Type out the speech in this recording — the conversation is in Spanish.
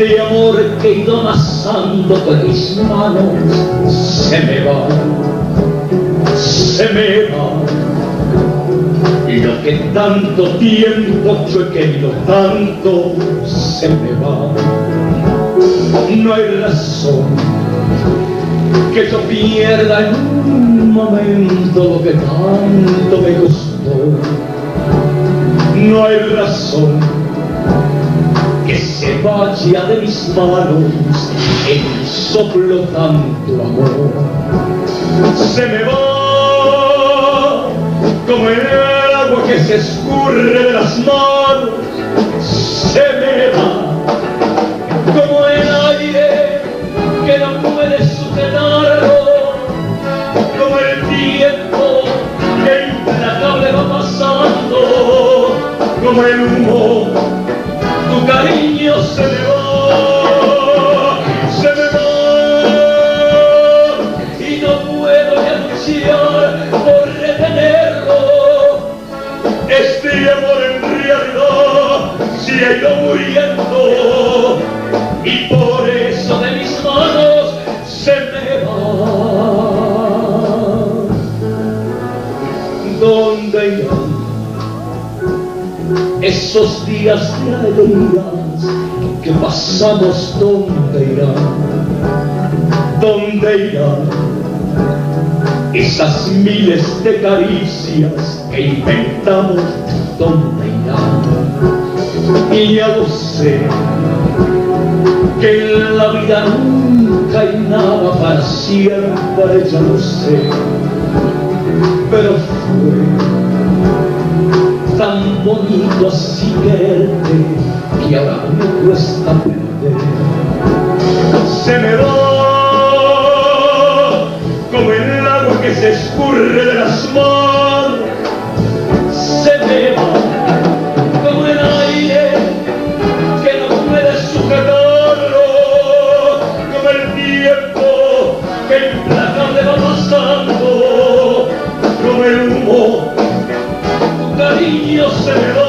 Este amor que he ido amasando con mis manos se me va, se me va. Y lo que tanto tiempo yo he querido tanto se me va. No hay razón que yo pierda en un momento lo que tanto me costó. No hay razón que se vaya de mis manos en soplo tanto amor. Se me va como el agua que se escurre de las manos. Se me va como el aire que no puede sujetarlo, como el tiempo que implacable va pasando, como el humo. Tu cariño se me va, se me va, y no puedo ya luchar por retenerlo. Este amor en realidad se ha ido muriendo, y por eso de mis manos se me va. ¿Dónde irán esos días de alegrías que pasamos? ¿Dónde irán? ¿Dónde irán esas miles de caricias que inventamos? ¿Dónde irán? Y ya lo sé, que en la vida nunca hay nada para siempre, ya lo sé, pero fue tan bonito así quererte que ahora me cuesta perder. Se me va como el agua que se escurre de las manos. Se me va como el aire que no puede sujetarlo, como el tiempo que implacable va pasando, como el humo. Cariño se me va.